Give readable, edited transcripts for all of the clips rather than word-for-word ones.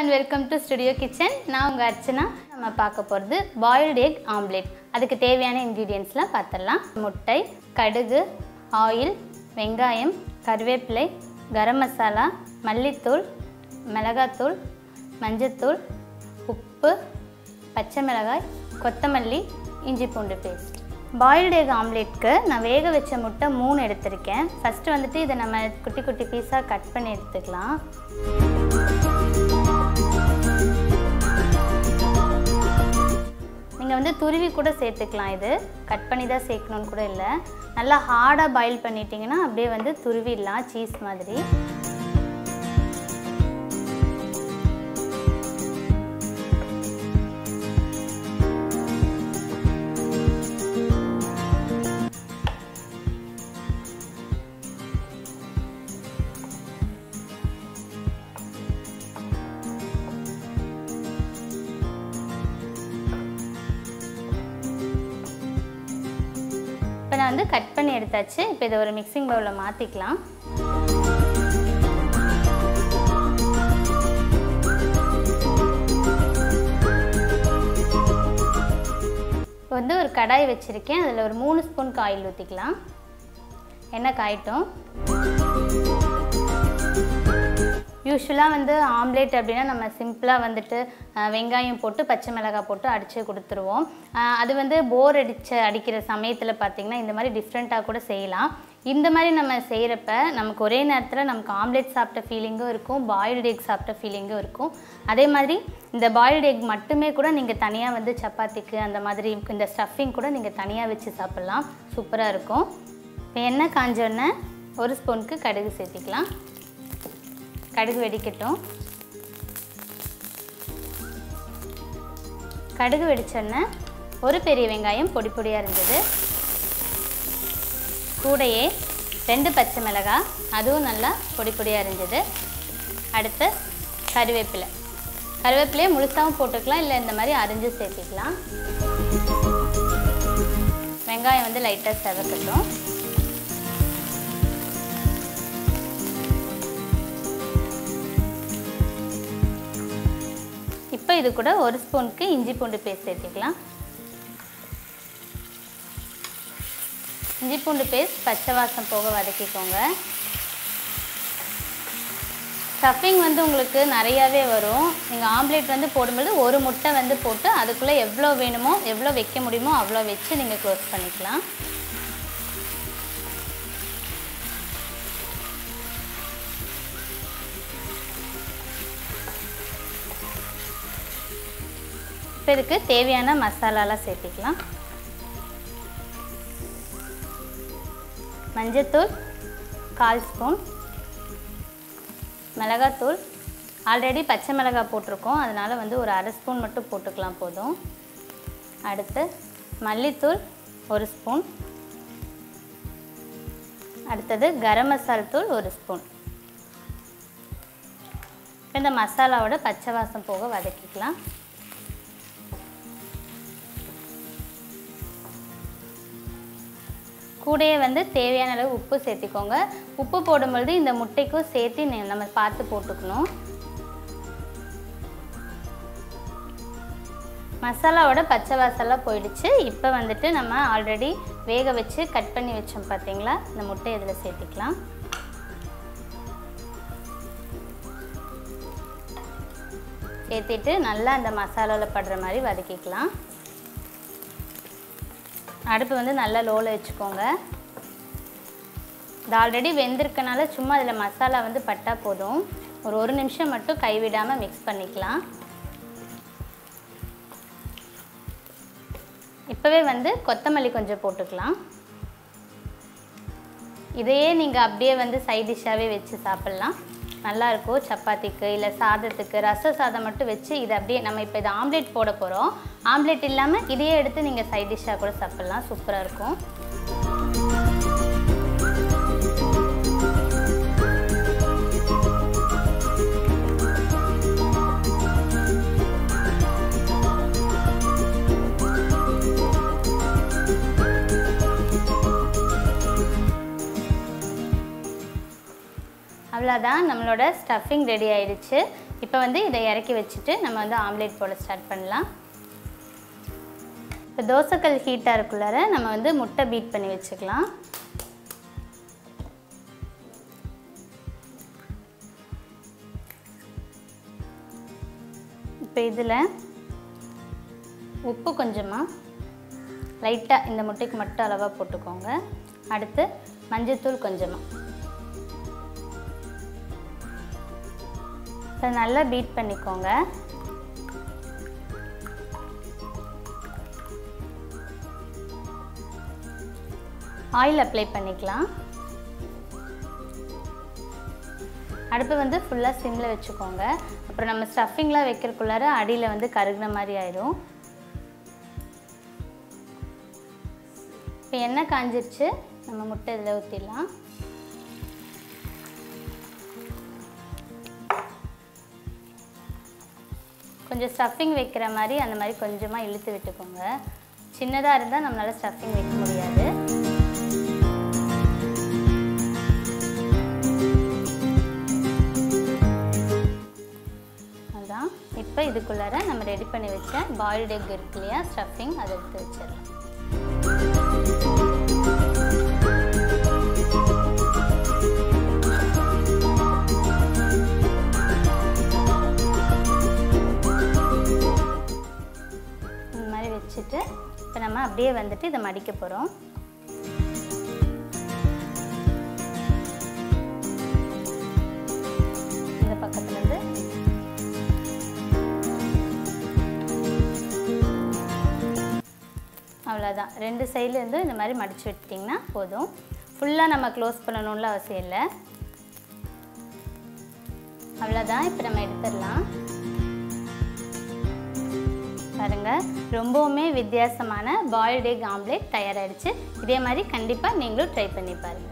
and welcome to Studio Kitchen. நான் உங்க அர்ச்சனா. நம்ம பார்க்க போறது boiled egg omelette. அதுக்கு தேவையான ingredientsலாம் பார்த்தறலாம். முட்டை, கடுகு, ஆயில், வெங்காயம், கறிவேப்பிலை, கரம் மசாலா, மல்லித்தூள், மிளகாய்த்தூள், மஞ்சள்தூள், உப்பு, பச்சை மிளகாய், கொத்தமல்லி, இஞ்சி பூண்டு பேஸ்ட். boiled egg omelette-க்கு நான் வேக வச்ச முட்டை 3 எடுத்துர்க்கேன். ஃபர்ஸ்ட் வந்துட்டு இத நம்ம குட்டி குட்டி பீஸா கட் பண்ணி எடுத்துக்கலாம். நீங்க வந்து துருவி கூட சேர்த்துக்கலாம். இது கட் பண்ணி தான் சேர்க்கணும்னு கூட இல்ல. நல்லா ஹார்டா பாயில் பண்ணிட்டீங்கன்னா அப்படியே வந்து துருவிடலாம் சீஸ் மாதிரி. இப்போ நான் வந்து கட் பண்ணி எடுத்தாச்சு. இப்போ இதை ஒரு மிக்சிங் பவுலில் மாற்றிக்கலாம். இப்போ வந்து ஒரு கடாய் வச்சுருக்கேன். அதில் ஒரு 3 ஸ்பூன் ஆயில் ஊற்றிக்கலாம். எண்ணெய் காயட்டும். யூஸ்வலாக வந்து ஆம்லேட் அப்படின்னா நம்ம சிம்பிளாக வந்துட்டு வெங்காயம் போட்டு பச்சை மிளகாய் போட்டு அடித்து கொடுத்துருவோம். அது வந்து போர் அடிக்கிற சமயத்தில் பார்த்திங்கன்னா இந்த மாதிரி டிஃப்ரெண்ட்டாக கூட செய்யலாம். இந்த மாதிரி நம்ம செய்கிறப்ப நமக்கு ஒரே நேரத்தில் நமக்கு ஆம்லேட் சாப்பிட்ட ஃபீலிங்கும் இருக்கும், பாயில்டு எக் சாப்பிட்ட ஃபீலிங்கும் இருக்கும். அதே மாதிரி இந்த பாயில்டு எக் மட்டுமே கூட நீங்கள் தனியாக வந்து சப்பாத்திக்கு அந்த மாதிரி இந்த ஸ்டஃபிங் கூட நீங்கள் தனியாக வச்சு சாப்பிட்லாம். சூப்பராக இருக்கும். இப்போ எண்ணெய் காஞ்சோடனே 1 ஸ்பூனுக்கு கடுகு சேர்த்திக்கலாம். கடுகு வெடிக்கட்டும். கடுகு வெடிச்சோடனே ஒரு பெரிய வெங்காயம் பொடி பொடியாக இருந்தது. கூடையே 2 பச்சை மிளகாய், அதுவும் நல்லா பொடி பொடியாக இருந்தது. அடுத்து கருவேப்பிலையே முழுசாகவும் போட்டுக்கலாம், இல்லை இந்த மாதிரி அரிஞ்சு சேர்த்திக்கலாம். வெங்காயம் வந்து லைட்டாக செவக்கட்டும். இப்போ இது கூட 1 ஸ்பூனுக்கு இஞ்சி பூண்டு பேஸ்ட் சேர்த்துக்கலாம். இஞ்சி பூண்டு பேஸ்ட் பச்சை வாசம் போக வதக்கிக்கோங்க. ஸ்டஃபிங் வந்து உங்களுக்கு நிறையாவே வரும். நீங்கள் ஆம்லேட் வந்து போடும்போது ஒரு முட்டை வந்து போட்டு அதுக்குள்ளே எவ்வளோ வேணுமோ எவ்வளோ வைக்க முடியுமோ அவ்வளோ வச்சு நீங்கள் க்ளோஸ் பண்ணிக்கலாம். இப்போ இதுக்கு தேவையான மசாலாலாம் சேர்த்திக்கலாம். மஞ்சத்தூள் 1/4 ஸ்பூன், மிளகாத்தூள் ஆல்ரெடி பச்சை மிளகாய் போட்டிருக்கோம், அதனால் வந்து ஒரு 1/2 ஸ்பூன் மட்டும் போட்டுக்கலாம் போதும். அடுத்து மல்லித்தூள் 1 ஸ்பூன். அடுத்தது கரம் மசால் தூள் 1 ஸ்பூன். இந்த மசாலாவோட பச்சை வாசம் போக வதக்கிக்கலாம். கூடையே வந்து தேவையான அளவு உப்பு சேர்த்திக்கோங்க. உப்பு போடும்பொழுது இந்த முட்டைக்கும் சேர்த்து நம்ம பார்த்து போட்டுக்கணும். மசாலாவோட பச்சை வாசலாம் போயிடுச்சு. இப்போ வந்துட்டு நம்ம ஆல்ரெடி வேக வச்சு கட் பண்ணி வச்சோம் பார்த்தீங்களா, இந்த முட்டை இதில் சேர்த்திக்கலாம். சேர்த்திட்டு நல்லா அந்த மசாலாவில் படுற மாதிரி வதக்கிக்கலாம். அடுப்பு வந்து நல்லா லோவில் வச்சுக்கோங்க. இது ஆல்ரெடி வெந்திருக்கனால சும்மா அதில் மசாலா வந்து பட்டா போதும். ஒரு 1 நிமிஷம் மட்டும் கைவிடாமல் மிக்ஸ் பண்ணிக்கலாம். இப்போவே வந்து கொத்தமல்லி கொஞ்சம் போட்டுக்கலாம். இதையே நீங்கள் அப்படியே வந்து சைட் டிஷ்ஷாகவே வச்சு சாப்பிட்லாம். நல்லாயிருக்கும். சப்பாத்திக்கு இல்லை சாதத்துக்கு ரச சாதம் மட்டும் வச்சு இதை அப்படியே நம்ம இப்போ இதை ஆம்லேட் போட போகிறோம். ஆம்லேட் இல்லாமல் இதையே எடுத்து நீங்கள் சைட் டிஷ்ஷாக கூட சாப்பிட்லாம். சூப்பராக இருக்கும். அவ்வளோதான், நம்மளோட ஸ்டஃபிங் ரெடி ஆயிடுச்சு. இப்போ வந்து இதை இறக்கி வச்சுட்டு நம்ம வந்து ஆம்லேட் போட ஸ்டார்ட் பண்ணலாம். இப்போ தோசைக்கல் ஹீட்டாக இருக்குள்ளார நம்ம வந்து முட்டை பீட் பண்ணி வச்சுக்கலாம். இப்போ இதில் உப்பு கொஞ்சமாக லைட்டாக இந்த முட்டைக்கு மட்டும் அளவாக போட்டுக்கோங்க. அடுத்து மஞ்சள்தூள் கொஞ்சமாக. இப்போ நல்லா பீட் பண்ணிக்கோங்க. ஆயில் அப்ளை பண்ணிக்கலாம். அடுப்பு வந்து ஃபுல்லாக சிம்மில் வச்சுக்கோங்க. அப்புறம் நம்ம ஸ்டஃபிங்லாம் வைக்கிறக்குள்ளார அடியில் வந்து கருகின மாதிரி ஆயிடும். இப்போ எண்ணெய் காஞ்சிருச்சு, நம்ம முட்டை இதில் ஊற்றிடலாம். கொஞ்சம் ஸ்டஃபிங் வைக்கிற மாதிரி அந்த மாதிரி கொஞ்சமாக இழுத்து விட்டுக்கோங்க. சின்னதாக இருந்தால் நம்மளால் ஸ்டஃபிங் வைக்க முடியாது. அதுதான். இப்போ இதுக்குள்ளார நம்ம ரெடி பண்ணி வச்ச பாயில்டு எக் இருக்கு இல்லையா, ஸ்டஃபிங், அதை எடுத்து வச்சிடலாம். இந்த மாதிரி வச்சுட்டு இப்போ நம்ம அப்படியே வந்துட்டு இதை மடிக்க போகிறோம். இந்த பக்கத்துலேருந்து அவ்வளோதான். ரெண்டு சைட்லேருந்து இந்த மாதிரி மடித்து விட்டிங்கன்னா போதும். ஃபுல்லாக நம்ம க்ளோஸ் பண்ணணும்னு அவசியம் இல்லை. அவ்வளோதான். இப்போ நம்ம எடுத்துடலாம். பாருங்கள், ரொம்பவுமே வித்தியாசமான பாயில்டு எக் ஆம்லேட் தயாராகிடுச்சு. இதே மாதிரி கண்டிப்பாக நீங்களும் ட்ரை பண்ணி பாருங்கள்.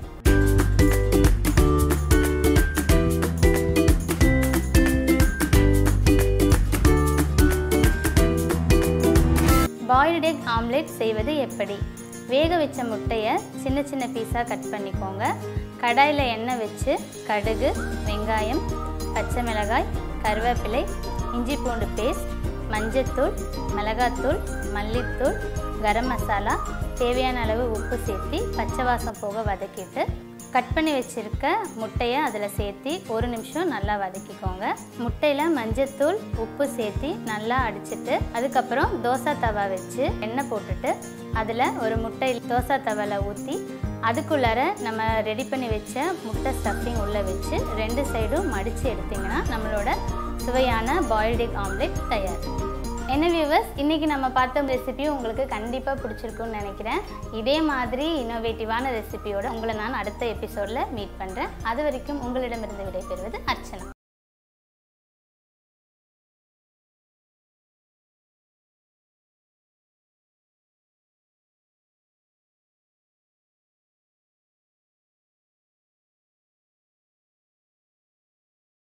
பாயில்டு எக் ஆம்லேட் செய்வது எப்படி? வேக வச்ச முட்டையை சின்ன சின்ன பீஸாக கட் பண்ணிக்கோங்க. கடாயில் எண்ணெய் வச்சு கடுகு, வெங்காயம், பச்சை மிளகாய், கருவேப்பிலை, இஞ்சி பூண்டு பேஸ்ட், மஞ்சத்தூள், மிளகாத்தூள், மல்லித்தூள், கரம் மசாலா, தேவையான அளவு உப்பு சேர்த்து பச்சை வாசம் போக வதக்கிட்டு கட் பண்ணி வச்சுருக்க முட்டையை அதில் சேர்த்து 1 நிமிஷம் நல்லா வதக்கிக்கோங்க. முட்டையில் மஞ்சத்தூள், உப்பு சேர்த்து நல்லா அடிச்சுட்டு அதுக்கப்புறம் தோசை தவா வச்சு எண்ணெய் போட்டுட்டு அதில் ஒரு முட்டை தோசை தவாவில் ஊற்றி அதுக்குள்ளார நம்ம ரெடி பண்ணி வச்ச முட்டை ஸ்டஃபிங் உள்ளே வச்சு 2 சைடும் மடித்து எடுத்திங்கன்னா நம்மளோட சுவையான பாயில்டு எக் ஆம்லேட் தயார். என்ன வியூவர்ஸ், இன்றைக்கி நம்ம பார்த்த ரெசிபி உங்களுக்கு கண்டிப்பாக பிடிச்சிருக்குன்னு நினைக்கிறேன். இதே மாதிரி இன்னோவேட்டிவான ரெசிபியோடு உங்களை நான் அடுத்த எபிசோடில் மீட் பண்ணுறேன். அது வரைக்கும் உங்களிடமிருந்து விடைபெறுவது அர்ச்சனா.